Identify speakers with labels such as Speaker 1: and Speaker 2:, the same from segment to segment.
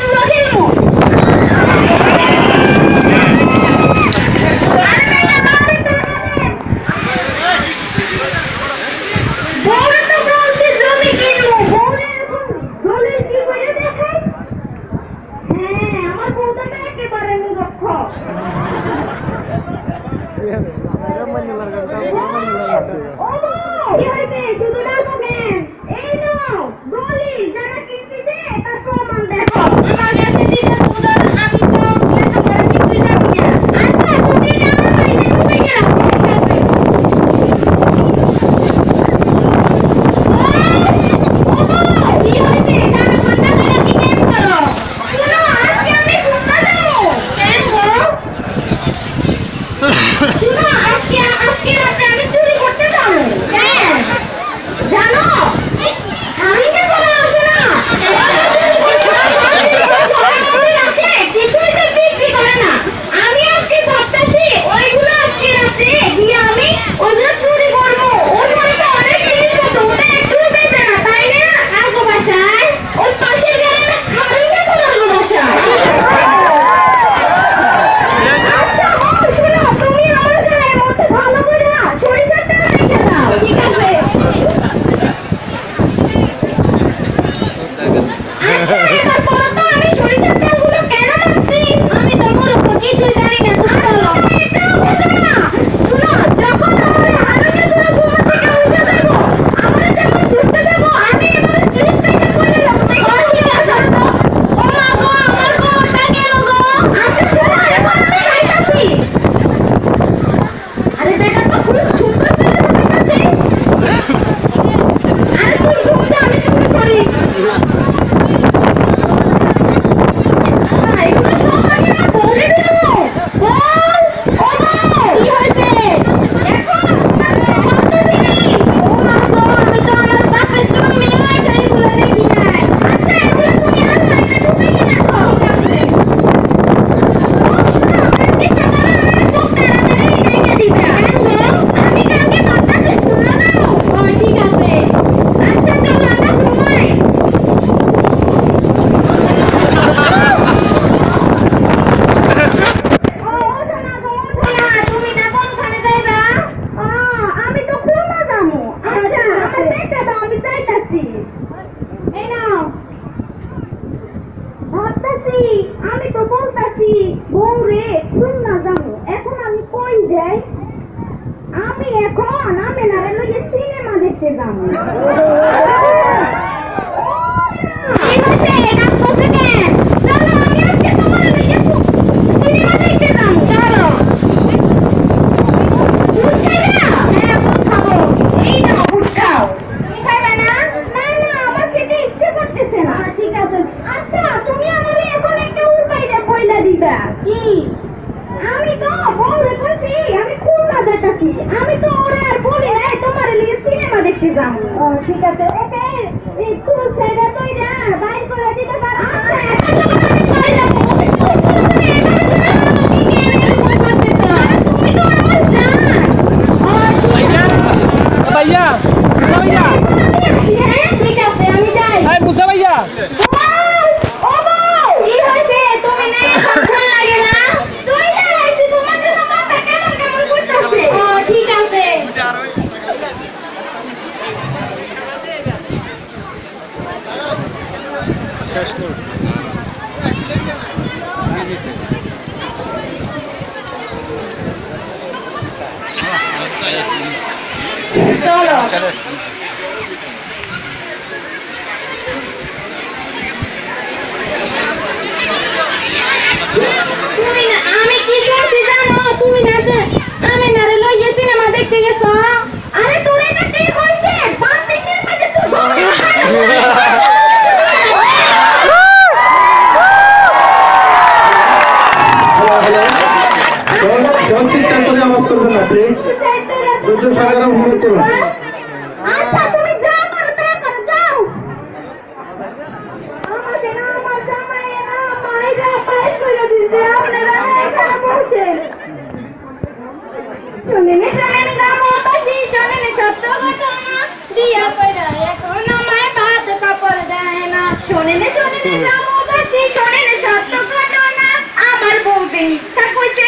Speaker 1: শোনেন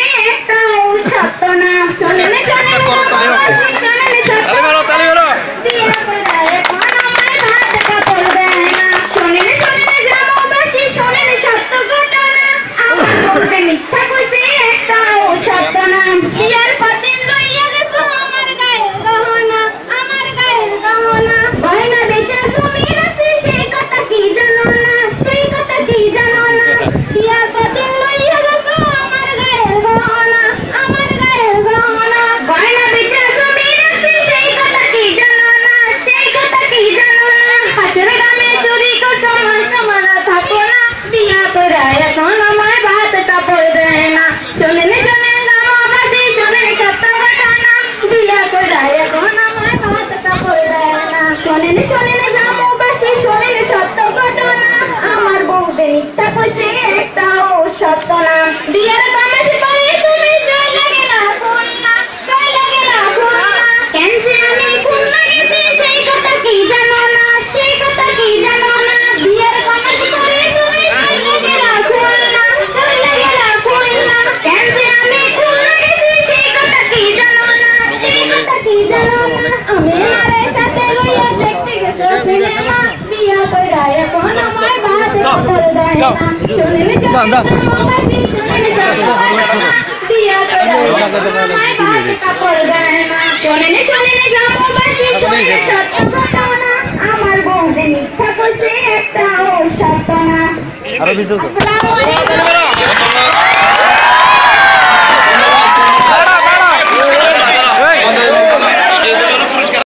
Speaker 1: একটা সত্য না শোনেন শোনেন বিয়া কইরা এখন আমার ভাত কাপড় দেয় না শোনেন শোনেন গ্রামবাসী শোনেন সত্য ঘটনা আমার বউকে মিথ্যা কইছে একটা সত্য না বিয়ার পাতিল লইয়া গেছো আমার গায়ের গহনা গয়না বেচা তুমি রাতে সেই কথা কি জানো না সেই কথা কি জানো না বিয়ার পাতিল লইয়া গেছো আমার গায়ের গহনা গয়না বেচা তুমি রাতে সেই কথা কি জানো না সেই কথা কি জানো না পাশের গ্রামে চুরি করছো মানা থাকো না বিয়া করে এখন আমার ভাত কাপড় দেয় না শোনেন শোনেন গ্রামবাসী শোনেন সত্য ঘটনা বিয়া করে এখন আমার ভাত কাপড় দেয় না শোনেন শোনেন গ্রামবাসী শোনেন সত্য ঘটনা আমার বউকে মিথ্যা কইছে একটা সত্য না বিয়ার কমিটি করে তুমি চলে গেলা খুলনা কেন যে আমি খুলনা গেছি সেই কথা কি জানো না সেই কথা কি জানো না বিয়ার কমিটি করে তুমি চলে গেলা খুলনা কেন যে আমি খুলনা গেছি সেই কথা কি জানো না সেই কথা কি জানো না আমি মারের সাথে লইয়া দেখতে গেছো সিনেমা বিয়া কইরা এখন আমার ভাত কাপড় দেয় না শোনেন বিয়া কইরা আমার ভাত কাপড় দেয় না শোনেন শোনেন গ্রামবাসী শোনেন সত্য ঘটনা আমার বউকে মিথ্যা কইছে একটা সত্য না
Speaker 2: আরো বিজয়